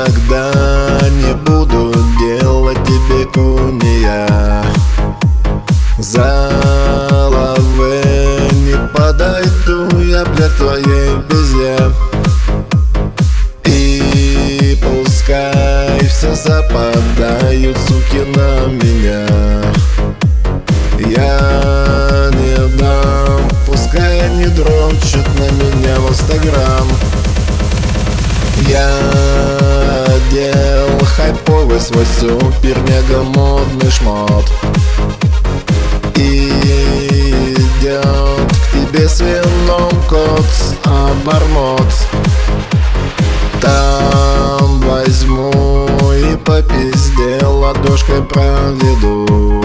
Никогда не буду делать тебе куния. За лавы не подойду я для твоей безе. И пускай все западают, суки, на меня. Я не дам, пускай они дрочат на меня в Инстаграм. Я одел хайповый свой супер мега модный шмот. И идет к тебе с вином кот обормот. Там возьму и по пизде ладошкой проведу.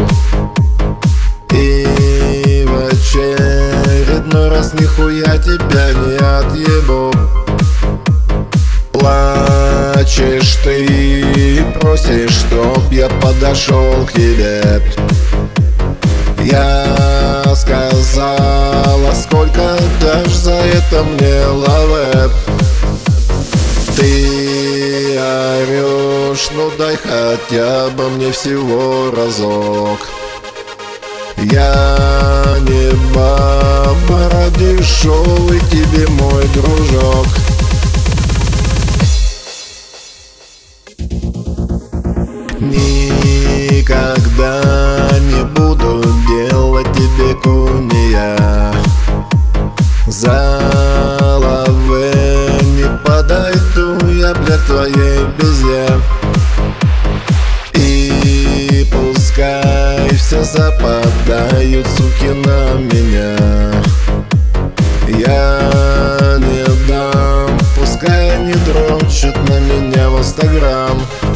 И в очередной раз нихуя тебя не отъебу. Плачешь ты и просишь, чтоб я подошел к тебе. Я сказала, сколько дашь за это мне лавэ. Ты орешь, ну дай хотя бы мне всего разок. Я не баба, ради дешевый тебе мой дружок. Никогда не буду делать тебе куния. За лавы не подойду я для твоей безе. И пускай все западают, суки, на меня. Я не дам, пускай они дрочат на меня в Инстаграм.